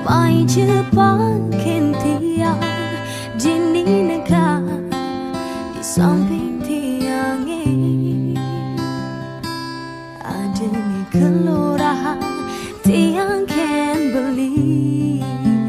mai Jepang tiang dini negara di samping tiangnya ada nih kelurahan tiang ken beli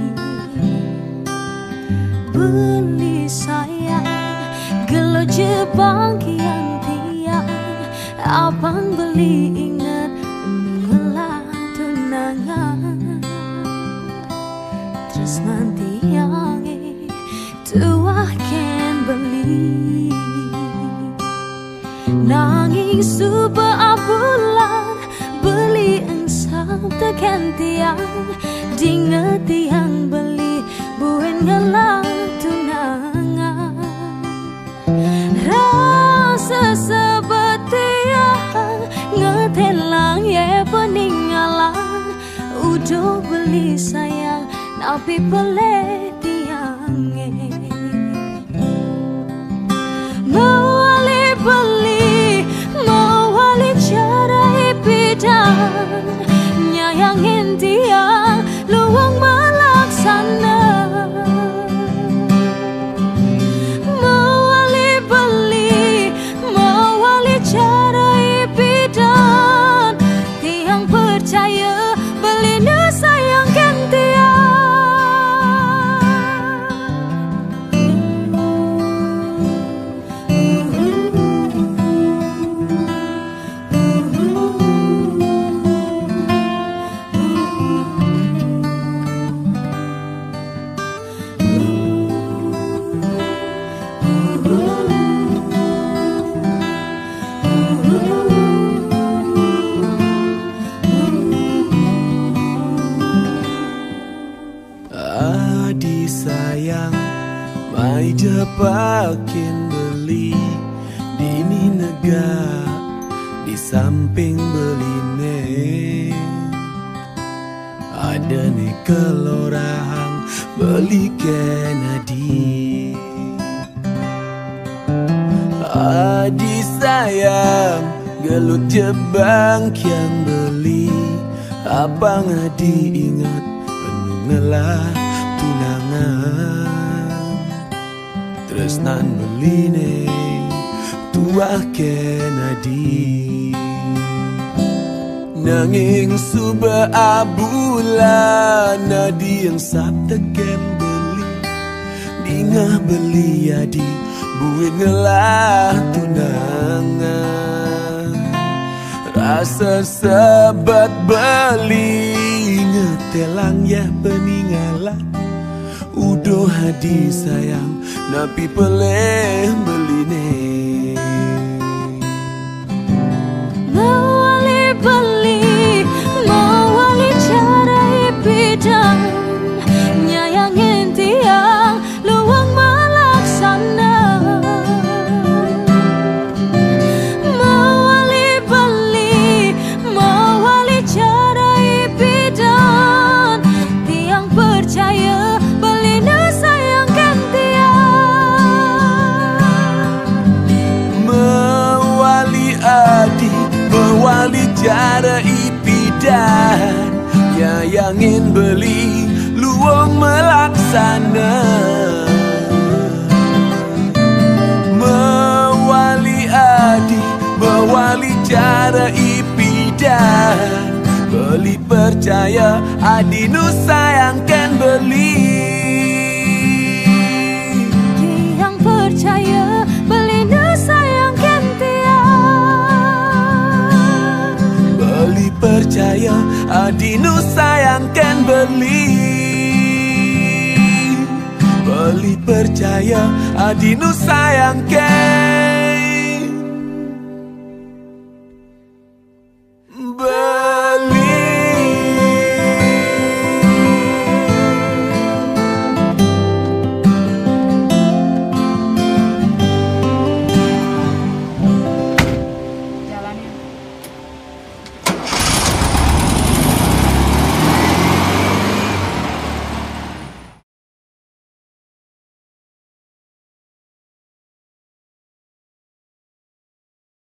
sayang gelo Jepang kian tiang abang beli ingat mengelah tunangan terus nanti yang tua ken beli nanging suba bulan beli ensam tekan tiang dinget tiang beli buen ngelah tunangan rasa seperti yang ngetelang ya peninggalan udah beli sayang tapi peleh tiangnya mawali beli mawali cara bidang nyayangin tiang luang melaksana mawali beli mawali cara bidang tiang percaya beli sayangkan tiang Adi sayang, mai jepakin beli dini negara di samping beline ada nih kelurahan beli Kennedy. Adi sayang, gelut jebang yang beli abang adi ingat ngelah tunangan terus nan beline tua Kennedy nanging suba bulan nadi yang sabda ken beli dingah beli adi buin ngelah tunangan rasa sebat beli ngetelang ya peninggalan udah hadi sayang napi peleh beline mawali beli mawali cara bidang nyayangin tiang luang melaksana mawali beli mawali cara bidang tiang percaya beli sayangkan tiang mewali adi mewali cara ipidan nyayangin beli luang melaksana mewali adi mewali cara ipidan beli percaya adi nu sayangkan beli tiang percaya beli sayangkan tiang beli percaya adi nu sayangkan beli beli percaya adi nu sayangkan